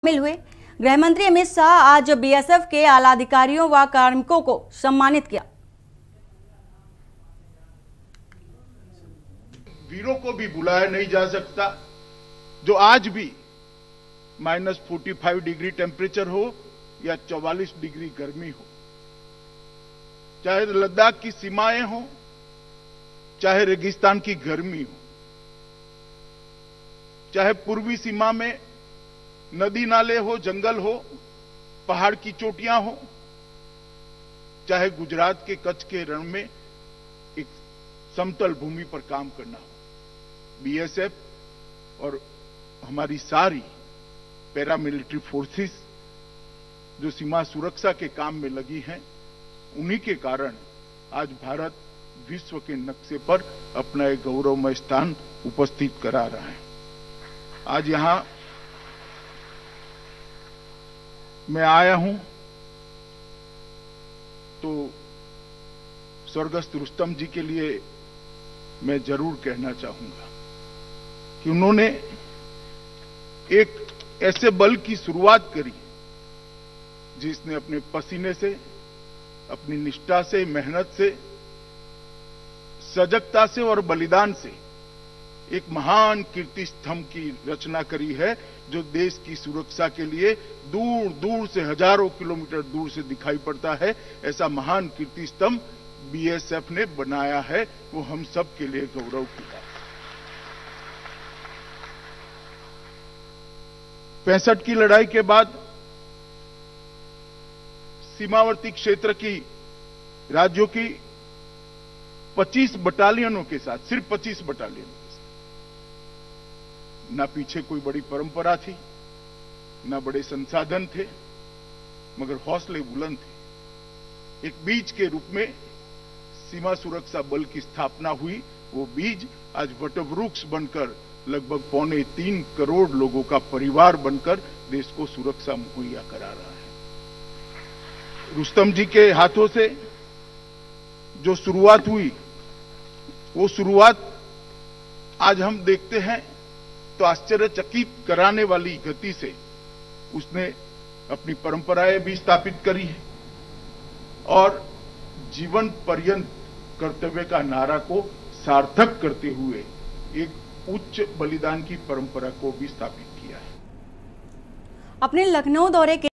शामिल हुए। गृह मंत्री अमित शाह आज बीएसएफ के आला अधिकारियों व कार्मिकों को सम्मानित किया। वीरों को भी बुलाया नहीं जा सकता, जो आज भी -45 डिग्री टेम्परेचर हो या 44 डिग्री गर्मी हो, चाहे लद्दाख की सीमाएं हो, चाहे रेगिस्तान की गर्मी हो, चाहे पूर्वी सीमा में नदी नाले हो, जंगल हो, पहाड़ की चोटियां हो, चाहे गुजरात के कच्छ के रण में एक समतल भूमि पर काम करना हो, बीएसएफ और हमारी सारी पैरामिलिट्री फोर्सेस जो सीमा सुरक्षा के काम में लगी हैं, उन्हीं के कारण आज भारत विश्व के नक्शे पर अपना एक गौरवमय स्थान उपस्थित करा रहा है। आज यहां मैं आया हूं तो स्वर्गस्थ रुस्तम जी के लिए मैं जरूर कहना चाहूंगा कि उन्होंने एक ऐसे बल की शुरुआत करी जिसने अपने पसीने से, अपनी निष्ठा से, मेहनत से, सजगता से और बलिदान से एक महान कीर्ति स्तंभ की रचना करी है, जो देश की सुरक्षा के लिए दूर दूर से, हजारों किलोमीटर दूर से दिखाई पड़ता है। ऐसा महान कीर्ति स्तंभ बीएसएफ ने बनाया है, वो हम सब के लिए गौरव की बात। 65 की लड़ाई के बाद सीमावर्ती क्षेत्र की राज्यों की 25 बटालियनों के साथ, सिर्फ 25 बटालियनों के साथ, ना पीछे कोई बड़ी परंपरा थी, ना बड़े संसाधन थे, मगर हौसले बुलंद थे। एक बीज के रूप में सीमा सुरक्षा बल की स्थापना हुई। वो बीज आज वटवृक्ष बनकर लगभग 2.25 करोड़ लोगों का परिवार बनकर देश को सुरक्षा मुहैया करा रहा है। रुस्तम जी के हाथों से जो शुरुआत हुई, वो शुरुआत आज हम देखते हैं तो आश्चर्यचकित कराने वाली गति से उसने अपनी परंपराएं भी स्थापित करी है और जीवन पर्यंत कर्तव्य का नारा को सार्थक करते हुए एक उच्च बलिदान की परंपरा को भी स्थापित किया है। अपने लखनऊ दौरे के